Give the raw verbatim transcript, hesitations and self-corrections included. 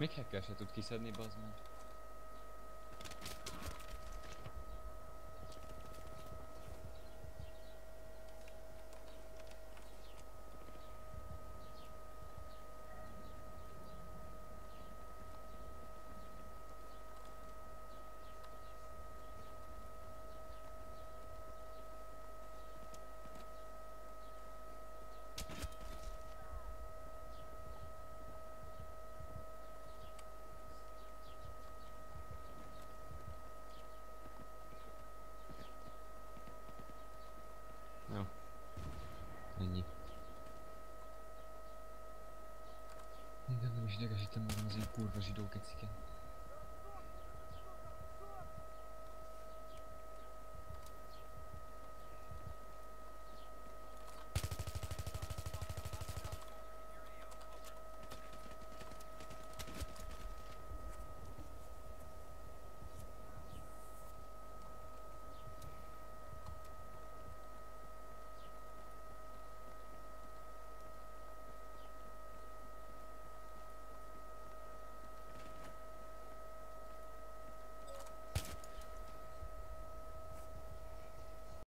Még hacker se tud kiszedni, bazd meg. Jó. Ennyi. Igen, nem is idegesítem magam az ilyen kurva zsidó keciken.